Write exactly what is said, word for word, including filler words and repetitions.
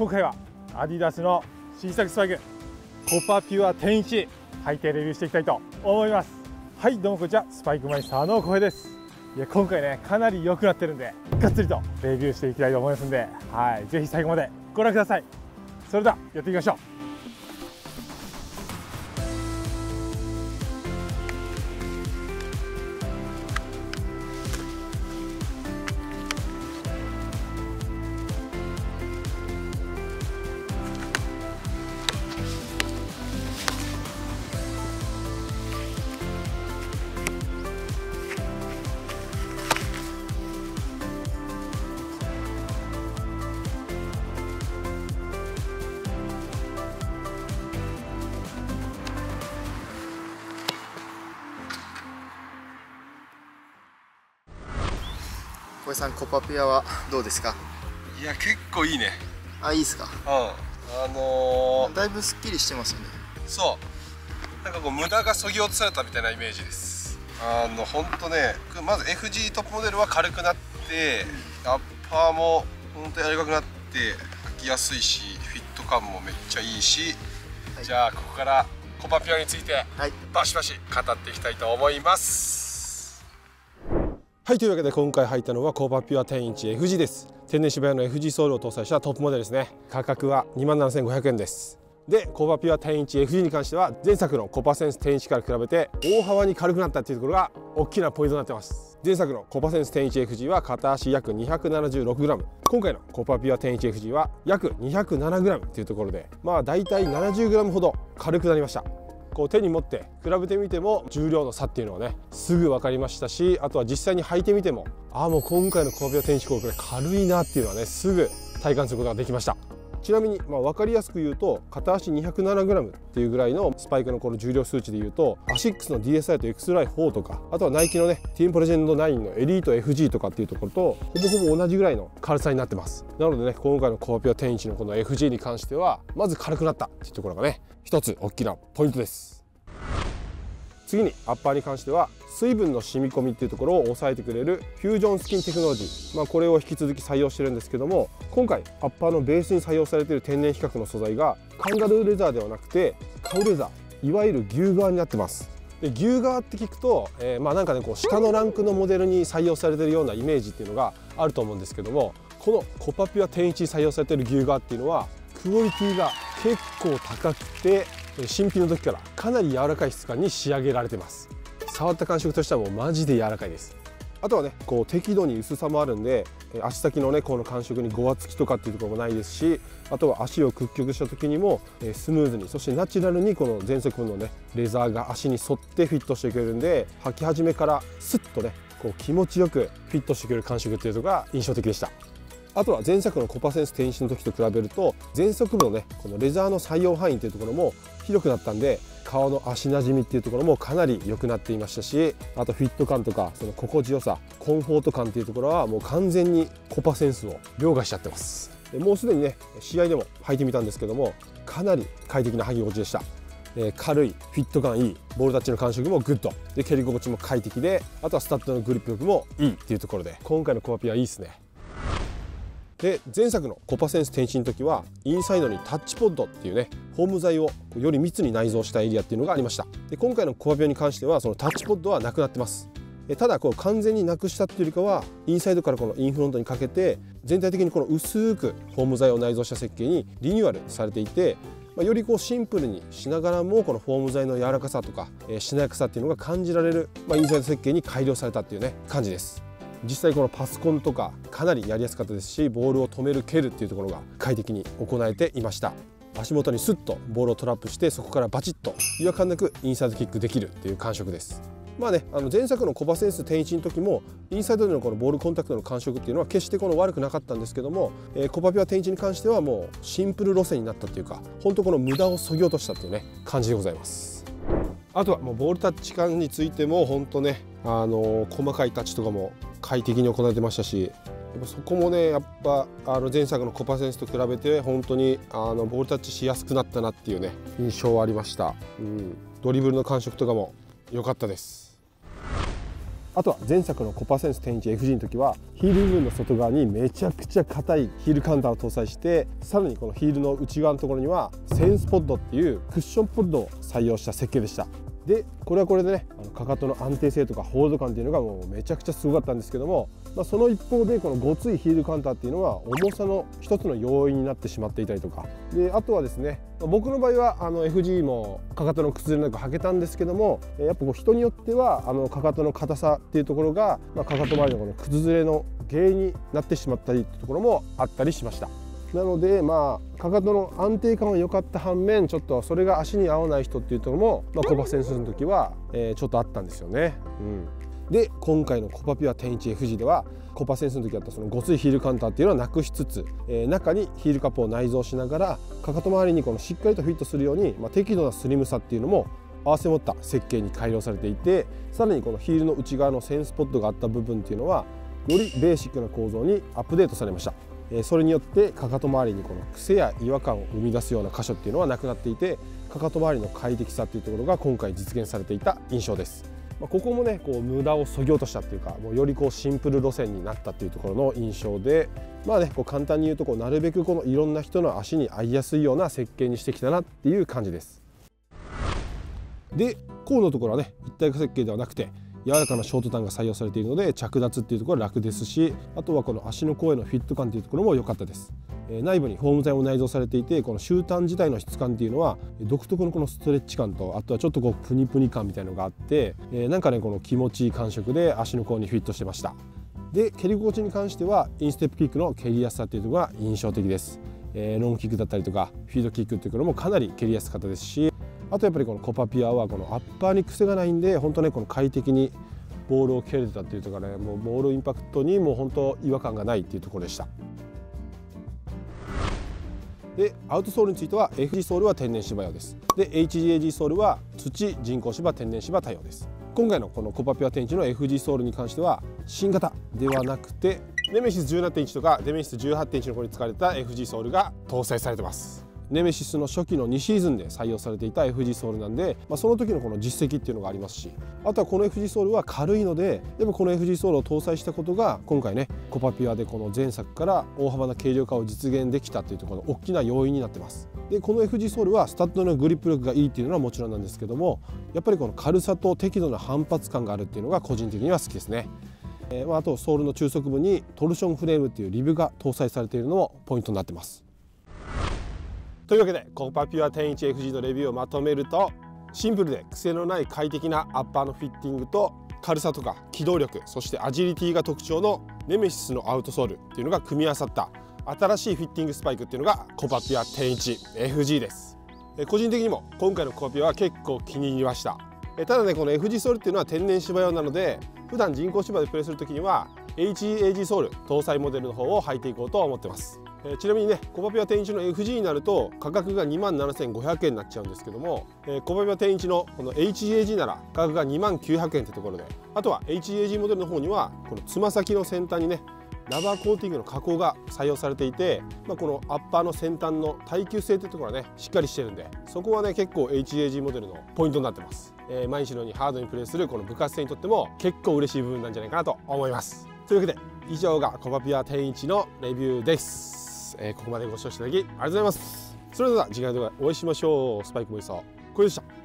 今回はアディダスの新作スパイクコパピュアテンいち履いてレビューしていきたいと思います。はい、どうもこんにちは、スパイクマイスターの小平です。いや、今回ねかなり良くなってるんでがっつりとレビューしていきたいと思いますんで、はい、ぜひ最後までご覧ください。それではやっていきましょう。 小江さん、コパピアはどうですか？ いや、結構いいね。 あ、いいですか？ うん、あのー、 だいぶすっきりしてますよね。 そう、なんかこう無駄が削ぎ落とされたみたいなイメージです。あのほんとね、まず エフジー トップモデルは軽くなって、うん、アッパーもほんと柔らかくなって履きやすいし、フィット感もめっちゃいいし、はい、じゃあここからコパピアについてバシバシ語っていきたいと思います。 はい、というわけで今回履いたのはコパピュアテンいちエフジー です。天然芝用の エフジー ソールを搭載したトップモデルですね。価格は にまんななせんごひゃくえんです。で、コパピュアテンいちエフジー に関しては前作のコパセンステンいちから比べて大幅に軽くなったっていうところが大きなポイントになってます。前作のコパセンステンいちエフジー は片足約 にひゃくななじゅうろくグラム、 今回のコパピュアテンいちエフジー は約 にひゃくななグラム っていうところで、まあだいたい ななじゅうグラム ほど軽くなりました。こう手に持って比べてみても重量の差っていうのはねすぐ分かりましたし、あとは実際に履いてみても、ああもう今回のコパピュアテンいちこれ軽いなっていうのはねすぐ体感することができました。ちなみにまあ分かりやすく言うと、片足 にひゃくななグラム っていうぐらいのスパイクのこの重量数値で言うと、アシックスの ディーエスアイ と エクスライフォー とか、あとはナイキのねティーンプレジェンドナインのエリート エフジー とかっていうところとほぼほぼ同じぐらいの軽さになってます。なのでね、今回のコパピュアテンいちのこの エフジー に関してはまず軽くなったっていうところがね一つ大きなポイントです。次にアッパーに関しては水分の染み込みっていうところを抑えてくれるフュージョンスキンテクノロジー、まあ、これを引き続き採用してるんですけども、今回アッパーのベースに採用されている天然比較の素材がカンガルーレザーではなくてカウレザー、いわゆる牛革になってます。で、牛革って聞くと、えー、まあなんかねこう下のランクのモデルに採用されているようなイメージっていうのがあると思うんですけども、このコパピュアテンいちに採用されている牛革っていうのはクオリティが結構高くて、新品の時からかなり柔らかい質感に仕上げられてます。触った感触としてはもうマジで柔らかいです。あとはねこう適度に薄さもあるんで、足先のねこの感触にごわつきとかっていうところもないですし、あとは足を屈曲した時にもスムーズに、そしてナチュラルにこの前足のねレザーが足に沿ってフィットしてくれるんで、履き始めからスッとねこう気持ちよくフィットしてくれる感触っていうのが印象的でした。あとは前作のコパセンステンいちの時と比べると前足部のねこのレザーの採用範囲っていうところも広くなったんで、顔の足なじみっていうところもかなり良くなっていましたし、あとフィット感とかその心地よさ、コンフォート感っていうところはもう完全にコパセンスを凌駕しちゃってます。でもうすでにね試合でも履いてみたんですけども、かなり快適な履き心地でした。え軽い、フィット感いい、ボールタッチの感触もグッドで、蹴り心地も快適で、あとはスタッドのグリップ力もいいっていうところで今回のコパピはいいですね。で、前作のコパセンステンいちの時はインサイドにタッチポッドっていうねフォーム材をより密に内蔵したエリアっていうのがありました。で、今回のコパピアに関してはそのタッチポッドはなくなってます。ただこう完全になくしたっていうよりかは、インサイドからこのインフロントにかけて全体的にこの薄くフォーム材を内蔵した設計にリニューアルされていて、まあ、よりこうシンプルにしながらもこのフォーム材の柔らかさとか、えー、しなやかさっていうのが感じられる、まあ、インサイド設計に改良されたっていうね感じです。実際このパソコンとかかなりやりやすかったですし、ボールを止める蹴るっていうところが快適に行えていました。足元にスッとボールをトラップして、そこからバチッと違和感なくインサイドキックできるっていう感触です。まあね、あの前作のコパセンステンいちの時もインサイドでのこのボールコンタクトの感触っていうのは決してこの悪くなかったんですけども、えー、コパピュアテンいちに関してはもうシンプル路線になったっていうか、本当この無駄を削ぎ落としたっていうね感じでございます。あとはもうボールタッチ感についても本当ね、あのー、細かいタッチとかも快適に行えてましたし、やっぱそこもねやっぱあの前作のコパセンスと比べて本当にあのボールタッチしやすくなったなっていうね印象はありました。うん、ドリブルの感触とかも良かったです。 あとは前作のコパセンス テンイチエフジー の時はヒール部分の外側にめちゃくちゃ硬いヒールカウンターを搭載して、さらにこのヒールの内側のところにはセンスポッドっていうクッションポッドを採用した設計でした。でこれはこれでね、あのかかとの安定性とかホールド感っていうのがもうめちゃくちゃすごかったんですけども、まあ、その一方でこのごついヒールカウンターっていうのは重さの一つの要因になってしまっていたりとかで、あとはですね、僕の場合はあの エフジー もかかとの崩れなく履けたんですけども、やっぱこう人によってはあのかかとの硬さっていうところが、まあ、かかと周りのこの崩れの原因になってしまったりっていうところもあったりしました。なのでまあかかとの安定感は良かった反面、ちょっとそれが足に合わない人っていうところも、まあ、コパセンスの時は、えー、ちょっとあったんですよね。うん、で今回のコパピュア テンイチエフジー ではコパセンスの時あったそのごついヒールカウンターっていうのはなくしつつ、えー、中にヒールカップを内蔵しながらかかと周りにこのしっかりとフィットするように、まあ、適度なスリムさっていうのも合わせ持った設計に改良されていて、さらにこのヒールの内側のセンスポッドがあった部分っていうのはよりベーシックな構造にアップデートされました。それによってかかと周りにこの癖や違和感を生み出すような箇所っていうのはなくなっていて、かかと周りの快適さっていうところが今回実現されていた印象です。ここもねこう無駄を削ぎ落としたっていうか、もうよりこうシンプル路線になったっていうところの印象で、まあねこう簡単に言うとこうなるべくこのいろんな人の足に合いやすいような設計にしてきたなっていう感じです。で甲のところはね一体化設計ではなくて柔らかなショートタンが採用されているので着脱っていうところは楽ですし、あとはこの足の甲へのフィット感っていうところも良かったです。えー、内部にフォーム材も内蔵されていて、この終端自体の質感っていうのは独特のこのストレッチ感と、あとはちょっとこうプニプニ感みたいなのがあって、えー、なんかねこの気持ちいい感触で足の甲にフィットしてました。で蹴り心地に関してはインステップキックの蹴りやすさっていうところが印象的です。えー、ロングキックだったりとかフィードキックっていうところもかなり蹴りやすかったですし、あとやっぱりこのコパピュアはこのアッパーに癖がないんで、本当ねこの快適にボールを蹴れてたっていうところね、もうボールインパクトにもう本当違和感がないっていうところでした。でアウトソールについては エフジー ソールは天然芝用です。で エイチジーエージー ソールは土、人工芝、天然芝対応です。今回のこのコパピュア テンイチの エフジー ソールに関しては新型ではなくてネメシス じゅうななてんいち とかデメシス じゅうはちてんいち の頃に使われた エフジー ソールが搭載されてます。ネメシスの初期のにシーズンで採用されていた エフジー ソールなんで、まあ、その時のこの実績っていうのがありますし、あとはこの エフジー ソールは軽いので、やっぱこの エフジー ソールを搭載したことが今回ねコパピュアでこの前作から大幅な軽量化を実現できたっていうところの大きな要因になってます。でこの エフジー ソールはスタッドのグリップ力がいいっていうのはもちろんなんですけども、やっぱりこの軽さと適度な反発感があるっていうのが個人的には好きですね。えー、あとソールの中側部にトルションフレームっていうリブが搭載されているのもポイントになってます。というわけでコパピュア テンイチエフジー のレビューをまとめると、シンプルで癖のない快適なアッパーのフィッティングと軽さとか機動力、そしてアジリティが特徴のネメシスのアウトソールっていうのが組み合わさった新しいフィッティングスパイクっていうのがコパピュア テンイチエフジー です。個人的にも今回のコパピュアは結構気に入りました。ただねこの エフジー ソールっていうのは天然芝用なので、普段人工芝でプレーする時には エイチエージー ソール搭載モデルの方を履いていこうと思ってます。えー、ちなみにねコパピュア テンイチの エフジー になると価格が にまんななせんごひゃくえんになっちゃうんですけども、えー、コパピュア テンイチのこの エイチエージー なら価格が にまんきゅうひゃくえんってところで、あとは エイチエージー モデルの方にはこのつま先の先端にねラバーコーティングの加工が採用されていて、まあ、このアッパーの先端の耐久性ってところはねしっかりしてるんで、そこはね結構 エイチエージー モデルのポイントになってます。えー、毎日のようにハードにプレーするこの部活生にとっても結構嬉しい部分なんじゃないかなと思います。というわけで以上がコパピュア テンイチのレビューです。えー、ここまでご視聴いただきありがとうございます。それでは次回の動画でお会いしましょう。スパイクボイスこれでした。